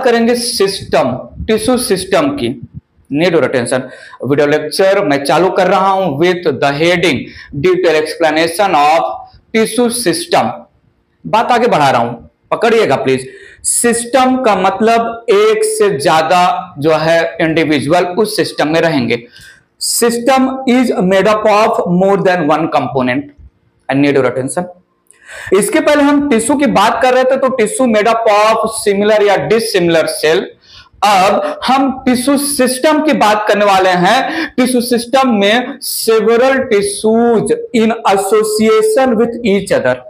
बात करेंगे system, tissue system की। Need your attention. Video lecture मैं चालू कर रहा हूं with the heading detail explanation of tissue system. बात आगे बढ़ा रहा हूं, पकड़िएगा प्लीज। सिस्टम का मतलब एक से ज्यादा जो है इंडिविजुअल उस सिस्टम में रहेंगे। System is made up of more than one component. I need your attention. इसके पहले हम टिश्यू की बात कर रहे थे, तो tissue made up of similar या डिसिमिलर सेल। अब हम टिश्यू सिस्टम की बात करने वाले हैं। टिश्यू सिस्टम में several tissues in association with each other,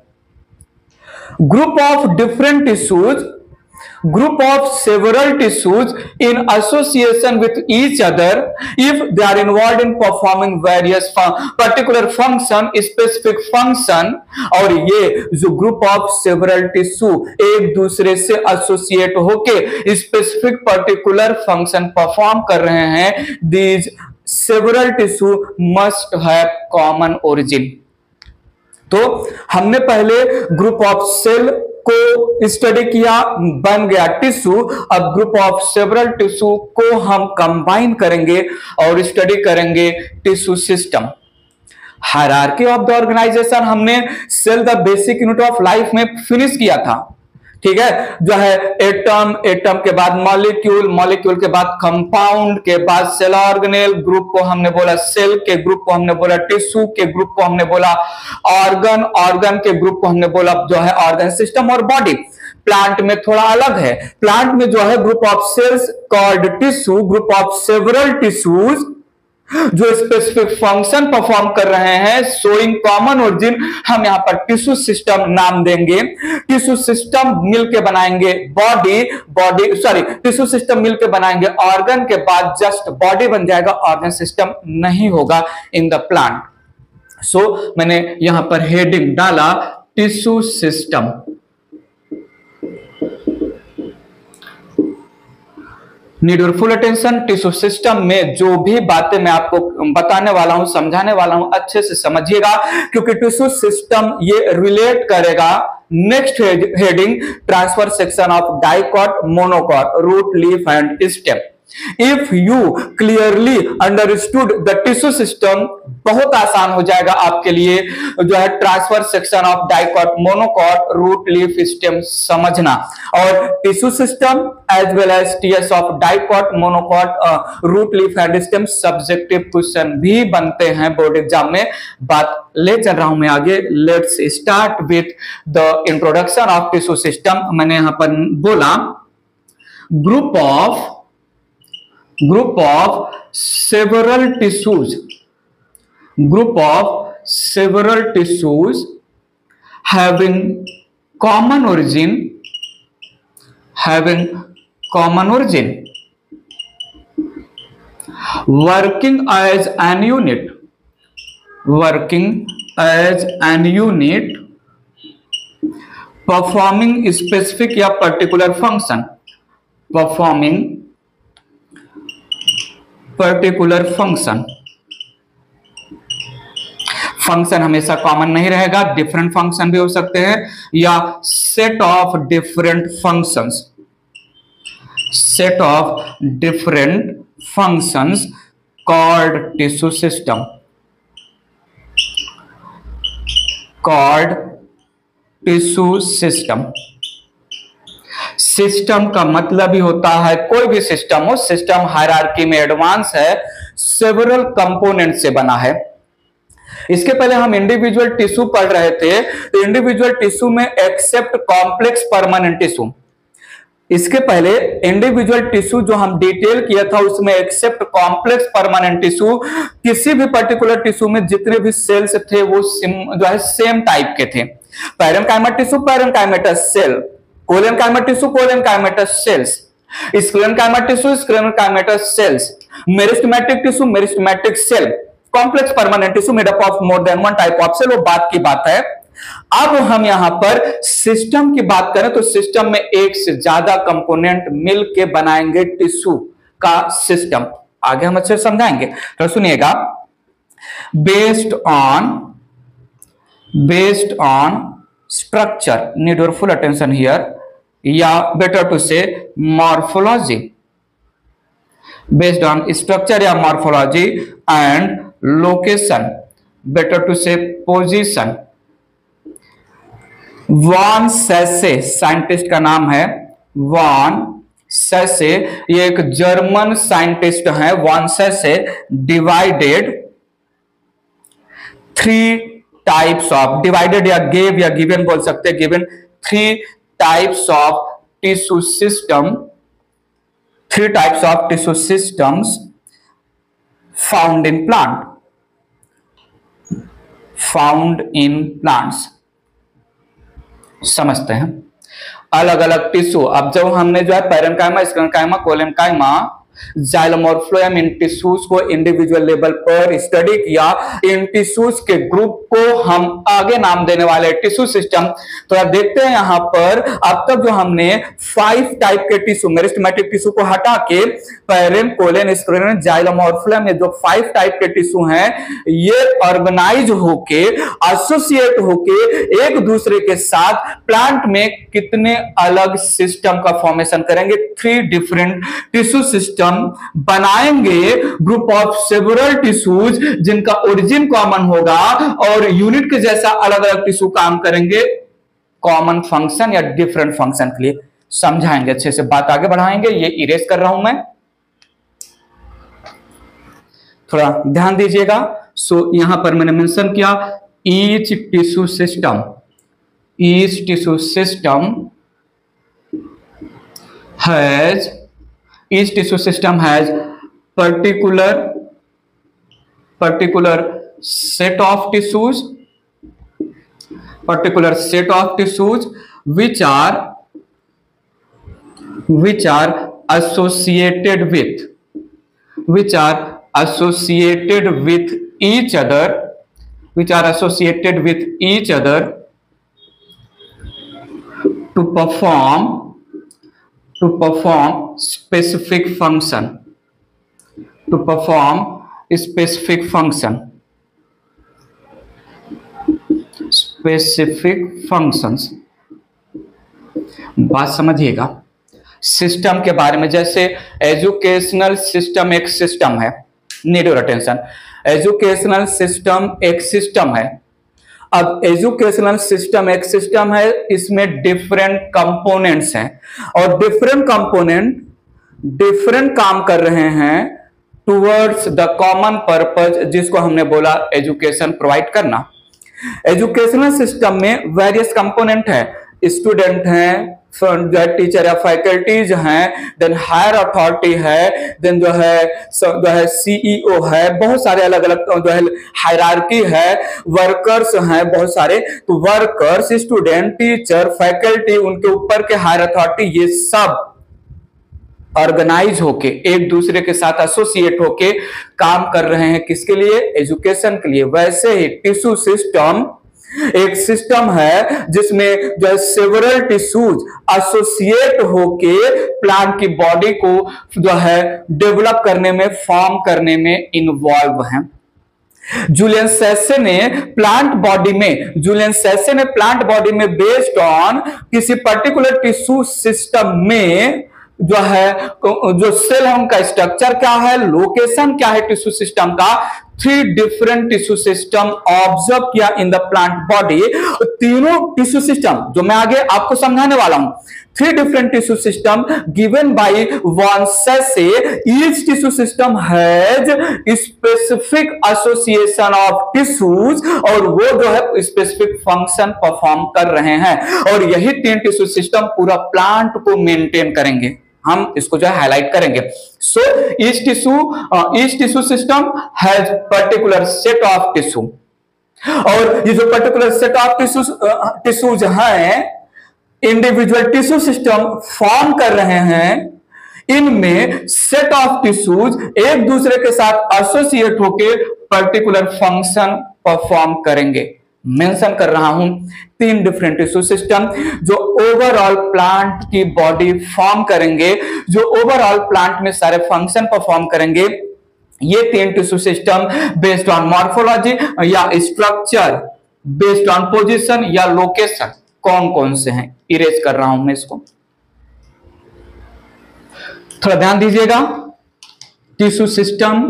group of different tissues, group of several tissues in association with each other if they are involved in performing various particular function, specific function। और ये जो group of several tissue एक दूसरे से associate होके specific particular function perform कर रहे हैं, these several tissue must have common origin। तो हमने पहले ग्रुप ऑफ सेल को स्टडी किया, बन गया टिश्यू। अब ग्रुप ऑफ सेवरल टिश्यू को हम कंबाइन करेंगे और स्टडी करेंगे tissue system. Hierarchy of the organization हमने cell the basic unit of life में फिनिश किया था, ठीक है। जो है एटम, एटम के बाद मॉलिक्यूल, मॉलिक्यूल के बाद कंपाउंड, के बाद सेल ऑर्गेनेल, ग्रुप को हमने बोला सेल, के ग्रुप को हमने बोला टिश्यू, के ग्रुप को हमने बोला ऑर्गन, ऑर्गन के ग्रुप को हमने बोला जो है ऑर्गन सिस्टम और बॉडी। प्लांट में थोड़ा अलग है। प्लांट में जो है group of cells called tissue, group of several tissues जो स्पेसिफिक फंक्शन परफॉर्म कर रहे हैं, शोइंग कॉमन ओरिजिन, हम यहां पर टिश्यू सिस्टम नाम देंगे। टिश्यू सिस्टम मिलके बनाएंगे बॉडी, टिश्यू सिस्टम मिलके बनाएंगे ऑर्गन, के बाद जस्ट बॉडी बन जाएगा, ऑर्गन सिस्टम नहीं होगा इन द प्लांट। सो मैंने यहां पर हेडिंग डाला tissue system. Need your full attention. Tissue system में जो भी बातें मैं आपको बताने वाला हूं, समझाने वाला हूं, अच्छे से समझिएगा, क्योंकि टिश्यू सिस्टम ये रिलेट करेगा next heading transfer section of dicot, monocot, root, leaf and stem. If you clearly understood the tissue system, बहुत आसान हो जाएगा आपके लिए जो है transfer section of dicot, monocot, root, leaf, stem समझना। और tissue system as well as TS of dicot, monocot, root, leaf and stem subjective question भी बनते हैं बोर्ड एग्जाम में। बात ले चल रहा हूं मैं आगे। Let's start with the introduction of tissue system. मैंने यहां पर बोला group of several tissues, group of several tissues having common origin, working as an unit, performing specific या particular function, फंक्शन हमेशा कॉमन नहीं रहेगा, डिफरेंट फंक्शन भी हो सकते हैं, या set of different functions called tissue system, system का मतलब ही होता है कोई भी सिस्टम हो, सिस्टम हायरार्की में एडवांस है, सेवरल कंपोनेंट से बना है। इसके पहले हम इंडिविजुअल टिश्यू पढ़ रहे थे, तो इंडिविजुअल टिश्यू में एक्सेप्ट कॉम्प्लेक्स परमानेंट टिश्यू, इसके पहले इंडिविजुअल टिश्यू जो हम डिटेल किया था उसमें एक्सेप्ट कॉम्प्लेक्स परमानेंट टिश्यू, किसी भी पर्टिकुलर टिश्यू में जितने भी सेल्स थे वो जो है सेम टाइप के थे। Parenchyma tissue parenchymatous cell, collenchyma tissue collenchymatous cells, sclerenchyma tissue sclerenchymatous cells, meristematic tissue meristematic cell, complex permanent tissue made up of more than one type of cell, वो बात की बात है। अब हम यहां पर सिस्टम की बात करें तो सिस्टम में एक से ज्यादा कंपोनेंट मिलके बनाएंगे टिश्यू का सिस्टम। आगे हम अच्छे से समझाएंगे, तो सुनिएगा। Based on structure, need your full attention here, या better to say morphology, based on structure या morphology and location, better to say position. Von Sachs scientist का नाम है, वॉन सेसे, ये एक जर्मन साइंटिस्ट है। Von Sachs divided three types of, divided या gave या गिवन बोल सकते हैं, given three types of tissue system, three types of tissue systems found in plant, found in plants. समझते हैं अलग अलग टिश्यू। अब जब हमने जो है पैरेन्काइमा, स्क्लेरेन्काइमा, कोलेन्काइमा, जाइलम और फ्लोएम, इन टिश्यूज को इंडिविजुअल लेवल पर स्टडी किया, इन टिश्यूज के ग्रुप को हम आगे नाम देने वाले टिश्यू सिस्टम। तो आप देखते हैं यहां पर अब तक जो हमने 5 टाइप के टिश्यू, मेरिस्टेमेटिक टिश्यू को हटा के पैरेन, कोलेन, स्क्लेरेन, जाइलम और फ्लोएम, ये जो 5 टाइप के टिश्यू हैं, ये ऑर्गेनाइज होके, एसोसिएट होके एक दूसरे के साथ प्लांट में कितने अलग सिस्टम का फॉर्मेशन करेंगे, 3 डिफरेंट टिश्यू सिस्टम बनाएंगे, ग्रुप ऑफ सेवरल टिश्यूज जिनका ओरिजिन कॉमन होगा और यूनिट के जैसा अलग अलग टिश्यू काम करेंगे कॉमन फंक्शन या डिफरेंट फंक्शन के लिए। समझाएंगे अच्छे से, बात आगे बढ़ाएंगे। ये इरेज कर रहा हूं मैं, थोड़ा ध्यान दीजिएगा। सो यहां पर मैंने मेंशन किया each tissue system, each tissue system has, each tissue system has particular set of tissues, particular set of tissues which are associated with, which are associated with each other, which are associated with each other to perform specific function, to perform specific function, specific functions। बात समझिएगा system के बारे में। जैसे educational system एक system है, need your attention. Educational system एक system है। अब एजुकेशनल सिस्टम एक सिस्टम है, इसमें डिफरेंट कंपोनेंट्स हैं और डिफरेंट कंपोनेंट डिफरेंट काम कर रहे हैं टुवर्ड्स द कॉमन पर्पज, जिसको हमने बोला एजुकेशन प्रोवाइड करना। एजुकेशनल सिस्टम में वेरियस कंपोनेंट है, स्टूडेंट हैं, टीचर या फैकल्टीज हैं, देन हायर अथॉरिटी है, देन जो है सीईओ है, बहुत सारे अलग अलग जो है हायरार्की है, वर्कर्स हैं बहुत सारे। तो वर्कर्स, स्टूडेंट, टीचर, फैकल्टी, उनके ऊपर के हायर अथॉरिटी, ये सब ऑर्गेनाइज होके एक दूसरे के साथ एसोसिएट होके काम कर रहे हैं, किसके लिए? एजुकेशन के लिए। वैसे ही टिश्यू सिस्टम एक सिस्टम है जिसमें जो है सेवरल टिश्यूज एसोसिएट होके प्लांट की बॉडी को जो है डेवलप करने में, फॉर्म करने में इन्वॉल्व हैं। जूलियन सेसे ने प्लांट बॉडी में बेस्ड ऑन किसी पर्टिकुलर टिश्यू सिस्टम में जो है, जो सेल है उनका स्ट्रक्चर क्या है, लोकेशन क्या है टिश्यू सिस्टम का, 3 डिफरेंट टिश्यू सिस्टम ऑब्जर्व किया इन द प्लांट बॉडी। तीनों टिश्यू सिस्टम जो मैं आगे आपको समझाने वाला हूं, 3 different tissue system given by von Sachs, each tissue system has specific association of tissues, और वो जो है स्पेसिफिक फंक्शन परफॉर्म कर रहे हैं, और यही 3 टिश्यू सिस्टम पूरा प्लांट को मेंटेन करेंगे। हम इसको जो है हाईलाइट करेंगे। So each tissue system has particular set of tissue, और ये जो पर्टिकुलर सेट ऑफ टिश्यूज हैं, इंडिविजुअल टिश्यू सिस्टम फॉर्म कर रहे हैं, इनमें सेट ऑफ टिश्यूज एक दूसरे के साथ एसोसिएट होके पर्टिकुलर फंक्शन परफॉर्म करेंगे। मेंशन कर रहा हूं 3 डिफरेंट टिश्यू सिस्टम जो ओवरऑल प्लांट की बॉडी फॉर्म करेंगे, जो ओवरऑल प्लांट में सारे फंक्शन परफॉर्म करेंगे। ये 3 tissue system based on morphology या स्ट्रक्चर, बेस्ड ऑन पोजीशन या लोकेशन, कौन कौन से हैं, इरेज कर रहा हूं मैं इसको। थोड़ा ध्यान दीजिएगा। टिश्यू सिस्टम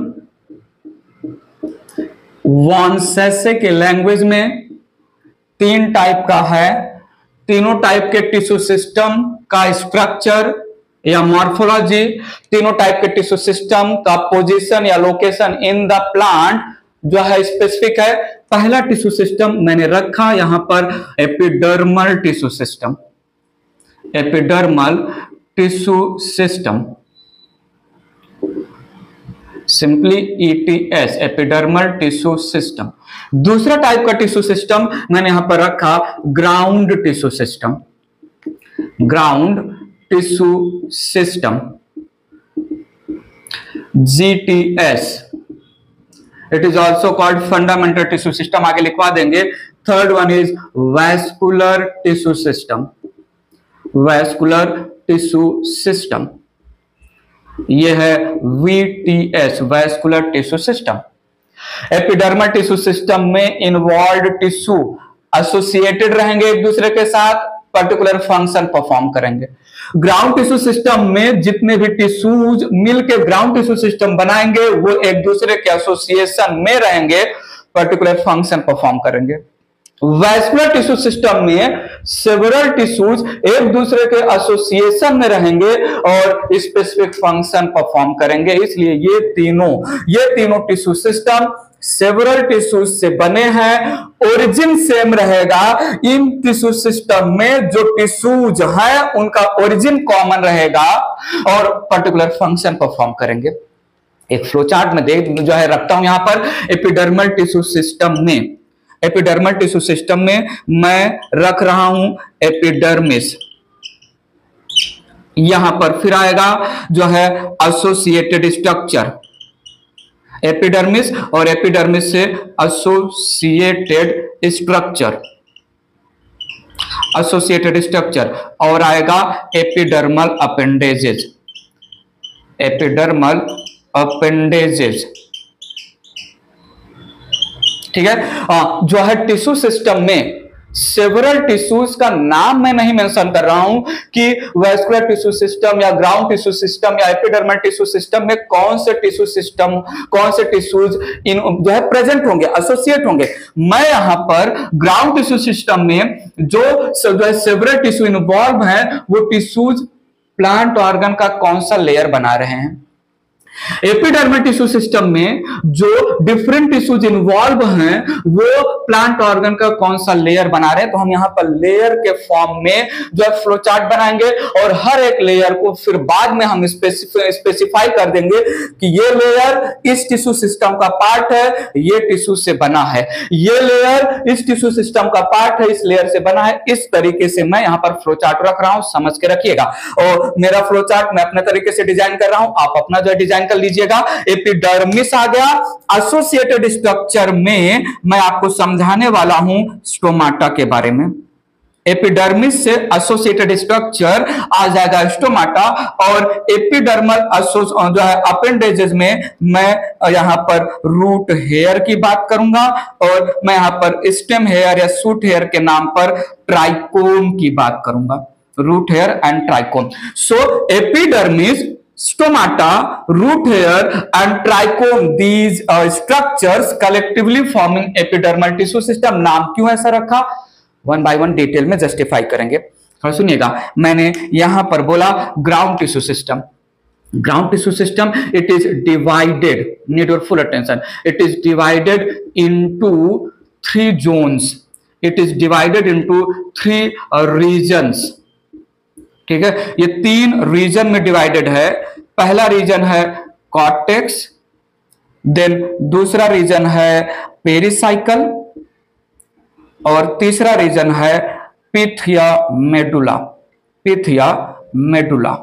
वॉनसेसे के लैंग्वेज में 3 टाइप का है। तीनों टाइप के टिश्यू सिस्टम का स्ट्रक्चर या मॉर्फोलॉजी, तीनों टाइप के टिश्यू सिस्टम का पोजीशन या लोकेशन इन द प्लांट जो है स्पेसिफिक है। पहला टिश्यू सिस्टम मैंने रखा यहां पर epidermal tissue system, epidermal tissue system, simply ETS, epidermal tissue system. दूसरा टाइप का टिश्यू सिस्टम मैंने यहां पर रखा ground tissue system, ground tissue system, GTS। It is also called fundamental tissue system, आगे लिखवा देंगे। Third one is vascular tissue system, vascular tissue system, यह है VTS, vascular tissue system. Epidermal tissue system में इन्वॉल्व टिश्यू एसोसिएटेड रहेंगे एक दूसरे के साथ, पर्टिकुलर फंक्शन परफॉर्म करेंगे। ग्राउंड टिश्यू सिस्टम में जितने भी टिश्यूज मिलकर ग्राउंड टिश्यू सिस्टम बनाएंगे वो एक दूसरे के एसोसिएशन में रहेंगे, पर्टिकुलर फंक्शन परफॉर्म करेंगे। वैस्कुलर टिश्यू सिस्टम में सेवरल टिश्यूज एक दूसरे के एसोसिएशन में रहेंगे और स्पेसिफिक फंक्शन परफॉर्म करेंगे। इसलिए ये तीनों टिश्यू सिस्टम सेवरल टिश्यूज से बने हैं, ओरिजिन सेम रहेगा। इन टिश्यू सिस्टम में जो टिश्यूज है उनका ओरिजिन कॉमन रहेगा और पर्टिकुलर फंक्शन परफॉर्म करेंगे। एक फ्लो चार्ट में जो है रखता हूं यहां पर एपिडर्मल टिश्यू सिस्टम में, एपिडर्मल टिश्यू सिस्टम में मैं रख रहा हूं एपिडर्मिस। यहां पर फिर आएगा जो है एसोसिएटेड स्ट्रक्चर, एपिडर्मिस और एपिडर्मिस से एसोसिएटेड स्ट्रक्चर, एसोसिएटेड स्ट्रक्चर, और आएगा एपिडर्मल अपेंडेजेस, एपिडर्मल अपेंडेजेस। ठीक है। जो है टिश्यू सिस्टम में सेवरल टिश्यूज का नाम मैं नहीं मेंशन कर रहा हूं कि वैस्कुलर टिश्यू सिस्टम या ग्राउंड टिश्यू सिस्टम या एपिडर्मल टिश्यू सिस्टम में कौन से टिश्यू सिस्टम, कौन से टिश्यूज इन जो है प्रेजेंट होंगे, एसोसिएट होंगे। मैं यहां पर ग्राउंड टिश्यू सिस्टम में जो है सेवरल टिश्यू इन्वॉल्व है वो टिश्यूज प्लांट ऑर्गन का कौन सा लेयर बना रहे हैं। एपिडर्मल टिश्यू सिस्टम में जो डिफरेंट टिश्यूज इन्वॉल्व हैं वो प्लांट ऑर्गन का कौन सा लेयर बना रहे हैं। तो हम यहां पर लेयर के फॉर्म में जो है फ्लो चार्ट बनाएंगे और हर एक लेयर को फिर बाद में हम स्पेसिफाई कर देंगे कि ये लेयर इस टिश्यू सिस्टम का पार्ट है, ये टिश्यू से बना है, ये लेयर इस टिश्यू सिस्टम का पार्ट है, इस लेयर से बना है। इस तरीके से मैं यहां पर फ्लो चार्ट रख रहा हूं, समझ के रखिएगा। और मेरा फ्लो चार्ट मैं अपने तरीके से डिजाइन कर रहा हूं, आप अपना जो डिजाइन कर लीजिएगा। एपिडर्मिस आ गया। एसोसिएटेड स्ट्रक्चर में मैं आपको समझाने वाला हूं स्टोमाटा के बारे में। एपिडर्मिस से एसोसिएटेड स्ट्रक्चर आ जाएगा स्टोमाटा, और एपिडर्मल जो है अपेंडेजेस में मैं यहां पर रूट हेयर की बात करूंगा और मैं यहां पर स्टेम हेयर या शूट हेयर के नाम पर ट्राइकोम की बात करूंगा, root hair and trichome. So epidermis, stomata, root hair and trichome, these structures collectively forming epidermal tissue system। नाम क्यों ऐसा रखा, वन बाय वन डिटेल में जस्टिफाई करेंगे। थोड़ा सुनिएगा, मैंने यहां पर बोला ground tissue system. Ground tissue system it is divided, need your full attention, it is divided into 3 zones, it is divided into 3 regions. ठीक है, ये 3 रीजन में डिवाइडेड है। पहला रीजन है कॉर्टेक्स, देन दूसरा रीजन है पेरिसाइकल और तीसरा रीजन है पिथिया मेडुला, पिथिया medulla.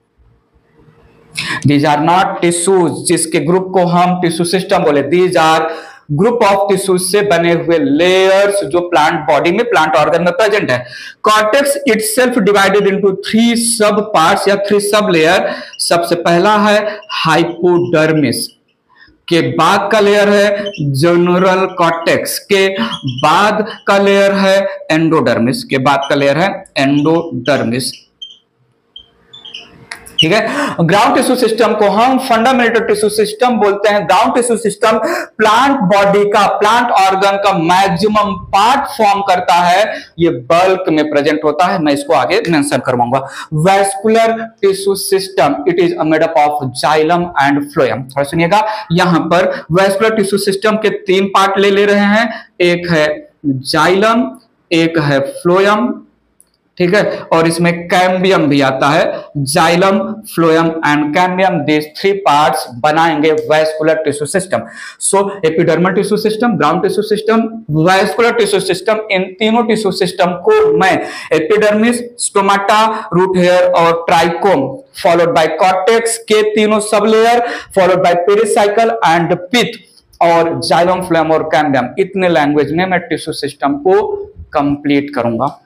These are not tissues जिसके ग्रुप को हम टिश्यू सिस्टम बोले, these are group of tissues से बने हुए लेयर्स जो प्लांट बॉडी में, प्लांट ऑर्गन में प्रेजेंट है। Cortex itself divided into 3 sub parts या 3 सब लेयर। सबसे पहला है हाइपोडर्मिस, के बाद का लेयर है जनरल कॉर्टेक्स, के बाद का लेयर है एंडोडर्मिस, के बाद का लेयर है एंडोडर्मिस। ठीक है। ग्राउंड टिश्यू सिस्टम को हम फंडामेंटल टिश्यू सिस्टम बोलते हैं। Ground tissue system plant body का, प्लांट ऑर्गन का मैक्सिमम पार्ट फॉर्म करता है, ये बल्क में प्रेजेंट होता है। मैं इसको आगे मेंशन करवाऊंगा। Vascular tissue system, it is made up of xylem and phloem. थोड़ा सुनिएगा, यहां पर वैस्कुलर टिश्यू सिस्टम के 3 पार्ट ले रहे हैं, एक है जाइलम, एक है फ्लोएम, ठीक है, और इसमें कैम्बियम भी आता है। Xylem, phloem and cambium, this 3 parts बनाएंगे vascular tissue system. So epidermal tissue system, ground tissue system, vascular tissue system, इन तीनों टिश्यू सिस्टम को मैं एपिडर्मिस, स्टोमाटा, रूट हेयर और ट्राइकोम फॉलोड बाय कॉर्टेक्स के तीनों sub layer, followed by pericycle and pith और xylem, phloem और cambium, इतने लैंग्वेज में मैं टिश्यू सिस्टम को कंप्लीट करूंगा।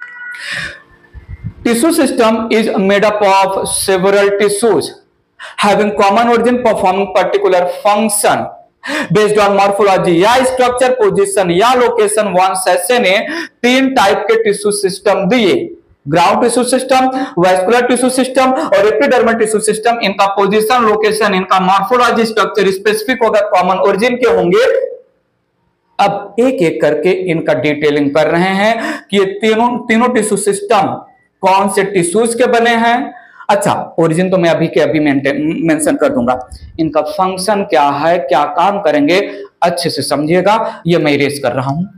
Tissue system is made up of several tissues having common origin performing particular function based on morphology या structure, position या location। Von Sachs ने 3 टाइप के टिश्यू सिस्टम दिए, ground tissue system, vascular tissue system और epidermal tissue system. इनका position, location, इनका morphology, structure specific होगा, common origin के होंगे। अब एक एक करके इनका डिटेलिंग कर रहे हैं कि ये तीनों टिश्यू सिस्टम कौन से टिश्यूज के बने हैं। अच्छा, ओरिजिन तो मैं अभी के अभी मेंशन कर दूंगा। इनका फंक्शन क्या है, क्या काम करेंगे, अच्छे से समझिएगा। ये मैं इरेज कर रहा हूं,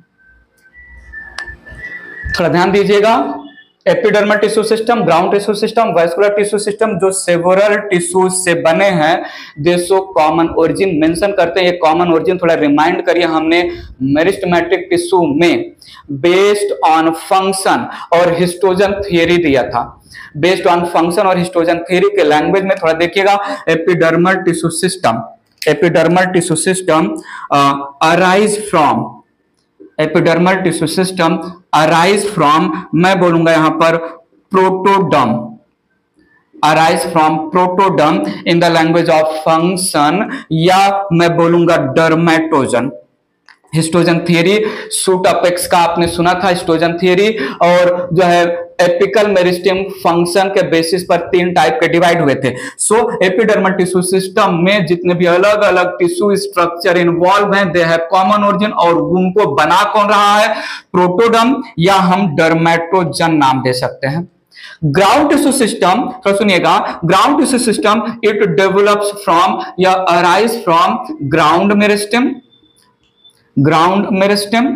थोड़ा ध्यान दीजिएगा। Epidermal tissue system, ground tissue system, vascular tissue system जो सेवरल टिश्यूज से बने हैं, they show common origin. Mention करते हैं ये कॉमन ओरिजिन, थोड़ा रिमाइंड करिए, हमने मेरिस्टेमेटिक टिश्यू में बेस्ड ऑन फंक्शन और हिस्टोजन थियरी दिया था। बेस्ड ऑन फंक्शन और हिस्टोजन थियरी के लैंग्वेज में थोड़ा देखिएगा। Epidermal tissue system, epidermal tissue system arise from, epidermal tissue system arise from, मैं बोलूंगा यहां पर protoderm, arise from protoderm in the language of function, या मैं बोलूंगा dermatogen. Histogen theory, shoot apex का आपने सुना था हिस्टोजन थियरी, और जो है एपिकल मेरिस्टेम फंक्शन के बेसिस पर 3 टाइप के डिवाइड हुए थे। सो एपिडर्मल टिश्यू सिस्टम में जितने भी अलग अलग टिश्यू स्ट्रक्चर इन्वॉल्व हैं, दे हैव कॉमन ओरिजिन, और उनको बना कौन रहा है, प्रोटोडर्म या हम डर्मेटोजन नाम दे सकते हैं। ग्राउंड टिश्यू सिस्टम, तो सुनिएगा, ground tissue system it develops from या arise from ground meristem, ground meristem,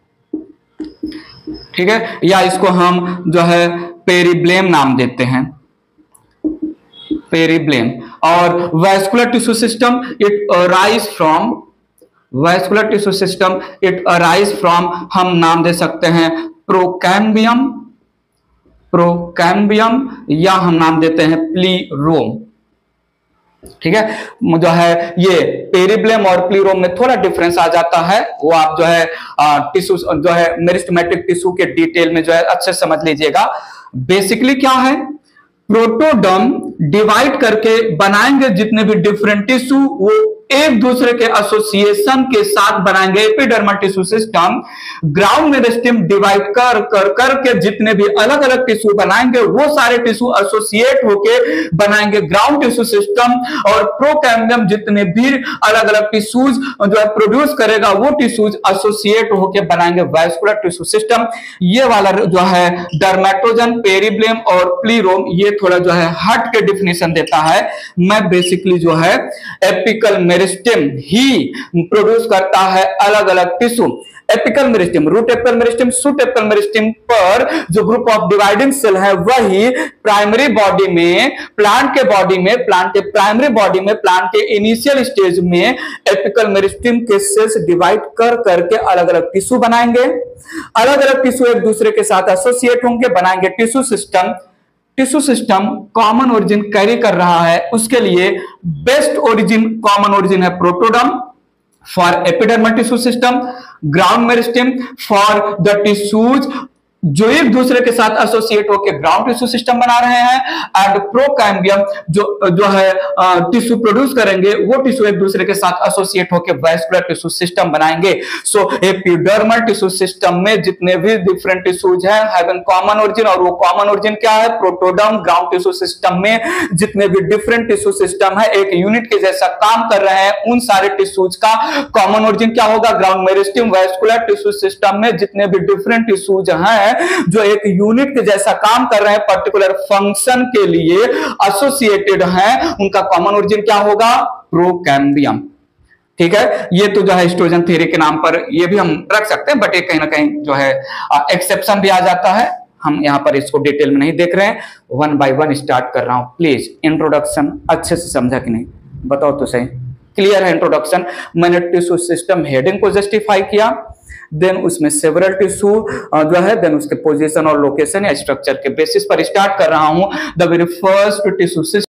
ठीक है, या इसको हम जो है पेरिब्लेम नाम देते हैं, पेरिब्लेम। और vascular tissue system it arise from, vascular tissue system it arise from, हम नाम दे सकते हैं प्रोकैम्बियम, प्रोकैम्बियम, या हम नाम देते हैं प्लीरोम। ठीक है, जो है ये पेरिब्लेम और प्लीरोम में थोड़ा डिफरेंस आ जाता है, वो आप जो है टिश्यू जो है मेरिस्टेमेटिक टिश्यू के डिटेल में जो है अच्छे समझ लीजिएगा। बेसिकली क्या है, प्रोटोडर्म डिवाइड करके बनाएंगे जितने भी डिफरेंट टिश्यू, वो एक दूसरे के एसोसिएशन के साथ बनाएंगे epidermal tissue system. Ground meristem divide कर के जितने भी अलग अलग टिश्यू बनाएंगे, वो सारे टिश्यू एसोसिएट होके बनाएंगे ग्राउंड टिश्यू सिस्टम। और प्रोकैम्बियम जितने भी अलग अलग टिश्यूज जो है प्रोड्यूस करेगा, वो टिश्यूज एसोसिएट होके बनाएंगे वैस्कुलर टिश्यू सिस्टम। ये वाला जो है डर्मेटोजन, पेरिब्लेम और प्लीरोम, ये थोड़ा जो है हट के डिफिनेशन देता है। मैं बेसिकली जो है एपिकल मेरिस्टेम ही प्रोड्यूस करता है अलग अलग tissue. Apical meristem, root apical meristem, shoot apical meristem पर जो ग्रुप ऑफ डिवाइडिंग सेल है, वही प्राइमरी बॉडी में, प्लांट के बॉडी में, प्लांट के प्राइमरी बॉडी में, प्लांट के इनिशियल स्टेज में एपिकल मेरिस्टेम के सेल्स डिवाइड कर करके अलग अलग टिश्यू बनाएंगे। अलग अलग टिश्यू एक दूसरे के साथ एसोसिएट होंगे, बनाएंगे tissue system. Tissue system common origin carry कर रहा है, उसके लिए बेस्ट ओरिजिन, कॉमन ओरिजिन है protoderm for epidermal tissue system, ground meristem for the tissues जो एक दूसरे के साथ एसोसिएट होकर ग्राउंड टिश्यू सिस्टम बना रहे हैं, एंड प्रोकैम्बियम जो है टिश्यू प्रोड्यूस करेंगे, वो टिश्यू एक दूसरे के साथ एसोसिएट होकर वैस्कुलर टिश्यू सिस्टम बनाएंगे। सो एपिडर्मल टिश्यू सिस्टम में जितने भी डिफरेंट टिश्यूज हैं हैव एन कॉमन ओरिजिन, और वो कॉमन ओरिजिन क्या है? प्रोटोडर्म। ग्राउंड टिश्यू सिस्टम में जितने भी डिफरेंट टिश्यू सिस्टम है एक यूनिट के जैसा काम कर रहे हैं, उन सारे टिश्यूज का कॉमन ओरिजिन क्या होगा? Ground meristem. Vascular tissue system में जितने भी डिफरेंट टिश्यूज हैं जो एक यूनिट के जैसा काम कर रहे हैं, पर्टिकुलर फंक्शन के लिए एसोसिएटेड हैं, उनका कॉमन ओरिजिन क्या होगा? प्रोकैम्बियम। ठीक है, ये तो जो है हिस्टोजन थ्योरी के नाम पर ये भी हम रख सकते हैं, बट ये कहीं ना कहीं जो है एक्सेप्शन भी आ जाता है। हम यहां पर इसको डिटेल में नहीं देख रहे हैं, वन बाय वन स्टार्ट कर रहा हूं। प्लीज इंट्रोडक्शन अच्छे से समझा कि नहीं, बताओ तो सही। क्लियर है इंट्रोडक्शन? मैंने टिश्यू सिस्टम हेडिंग को जस्टिफाई किया, देन उसमें सेवरल टिश्यू जो है, देन उसके पोजीशन और लोकेशन या स्ट्रक्चर के बेसिस पर स्टार्ट कर रहा हूं। The very first tissue